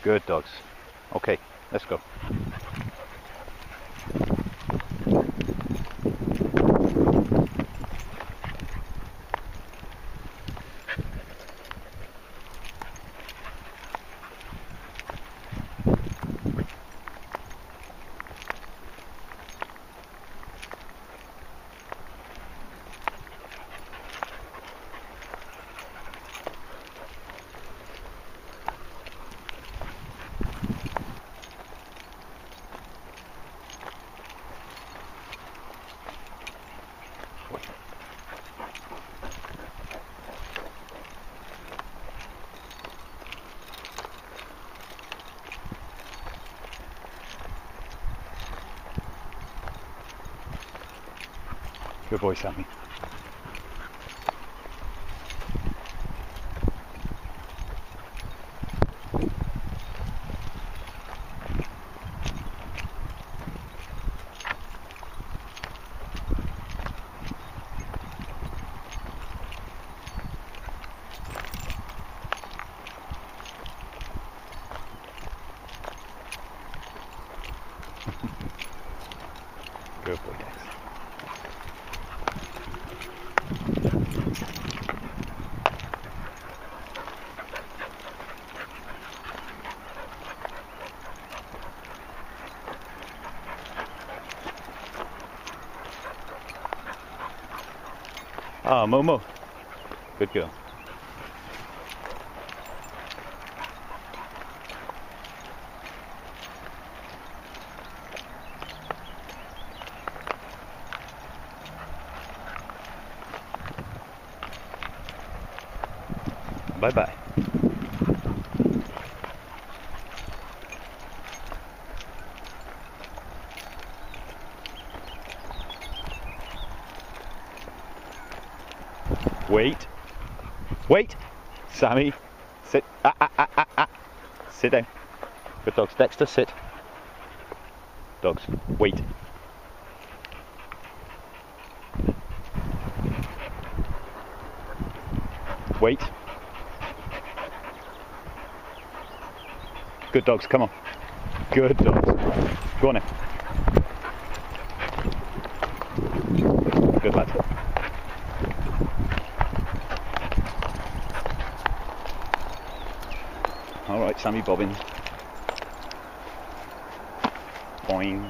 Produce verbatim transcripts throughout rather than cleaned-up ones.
Good dogs. Okay, let's go. Good boy, Sammy. Good boy, Dex. Ah, Momo. Good girl. Bye-bye. Wait. Wait. Sammy. Sit. Ah, ah, ah, ah, ah. Sit down. Good dogs. Dexter, sit. Dogs. Wait. Wait. Good dogs. Come on. Good dogs. Go on in. Good lad. All right, Sammy Bobbins. Boing.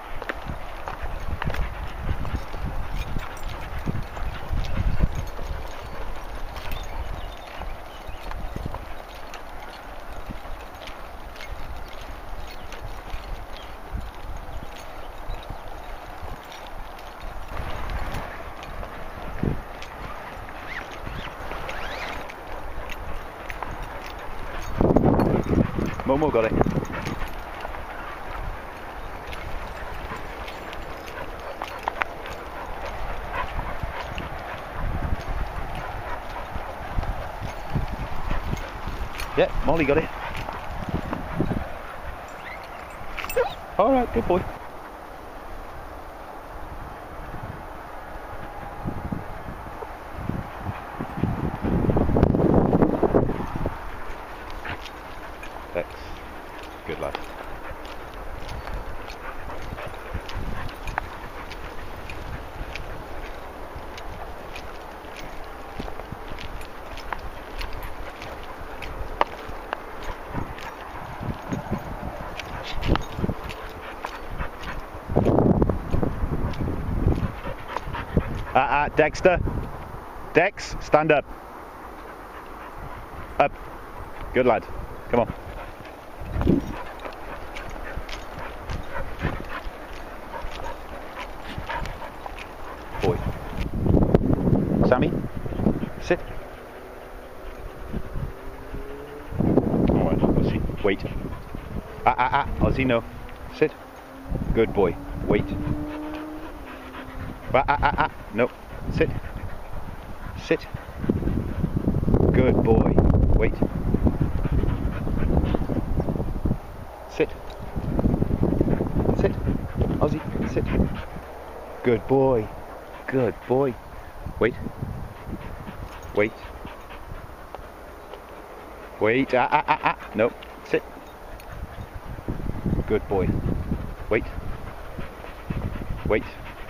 Momo got it. Yeah, Molly got it. All right, good boy. Dex, good lad. Ah, ah, Dexter. Dex, stand up. Up. Good lad. Come on. Boy. Sammy, sit. All right, Ozzy, wait. Ah, ah, ah, Ozzy, no. Sit. Good boy. Wait. Ah, ah, ah, ah, no. Sit. Sit. Good boy. Wait. Sit. Sit. Ozzy, sit. Good boy. Good boy. Wait. Wait. Wait. Ah, ah, ah, ah. No. Sit. good boy. Wait. Wait.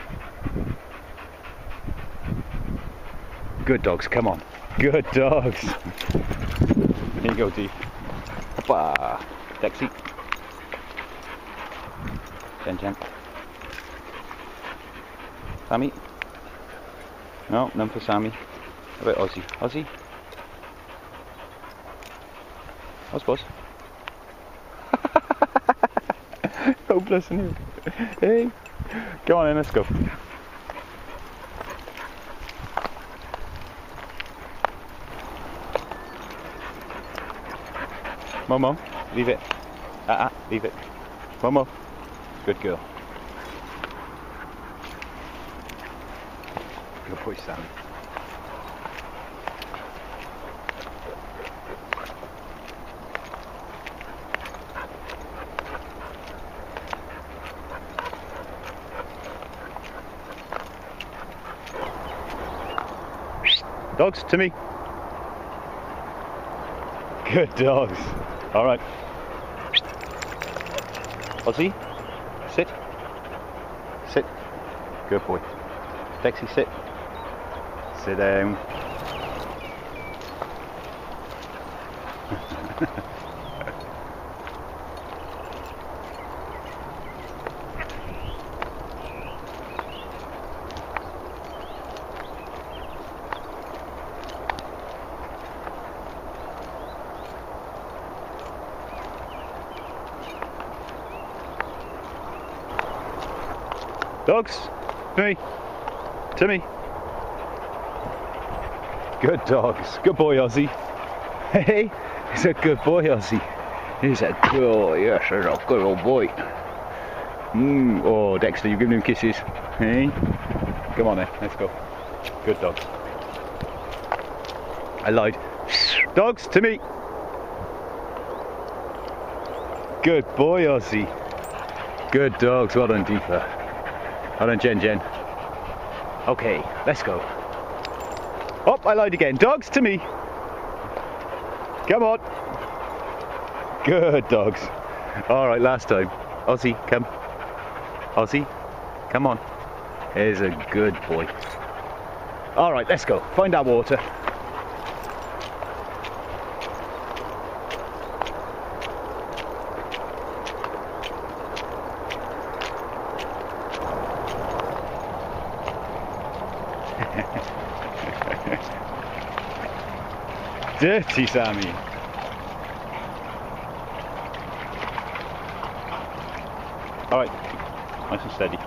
Good dogs, come on. Good dogs. Here you go, Dee. Hoppa. Dexy. Jen Jen. Sammy. No, none for Sammy. How about Ozzy? Ozzy? Oz Buzz. Hopeless, isn't he? Hey. Go on in, let's go. Momo, leave it. Ah, uh, uh, leave it. Momo, good girl. Good boy, Sammy. Dogs, to me. Good dogs. All right. Ozzy, sit. Sit. Good boy. Dexy, sit. Sit down. Dogs, to me, to me. Good dogs, good boy Ozzy. Hey, he's a good boy Ozzy. He's a good boy, yes, he's a good old boy. Mm. Oh Dexter, you're giving him kisses. Hey, come on then, let's go. Good dogs. I lied. Dogs, to me. Good boy Ozzy. Good dogs, well done Deepa. Well done, Jen Jen. Okay, let's go. Oh, I lied again. Dogs, to me. Come on. Good dogs. All right, last time. Ozzy, come. Ozzy, come on. Here's a good boy. All right, let's go. Find our water. Dirty Sammy. All right, nice and steady.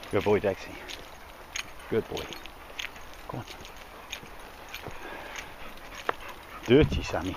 Good boy, Dexy. Good boy. Go on. Dirty Sammy.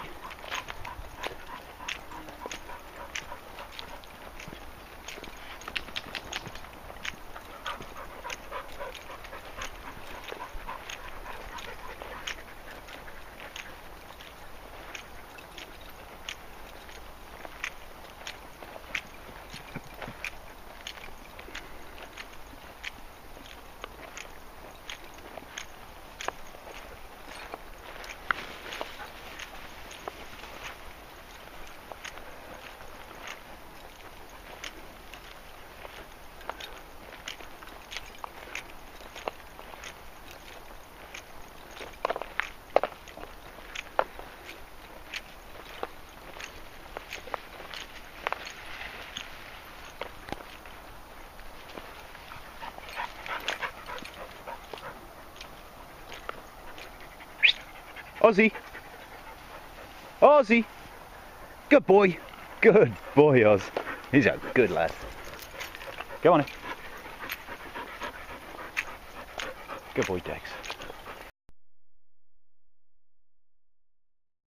Ozzy! Ozzy! Good boy! Good boy, Oz. He's a good lad. Go on in. Good boy, Dex.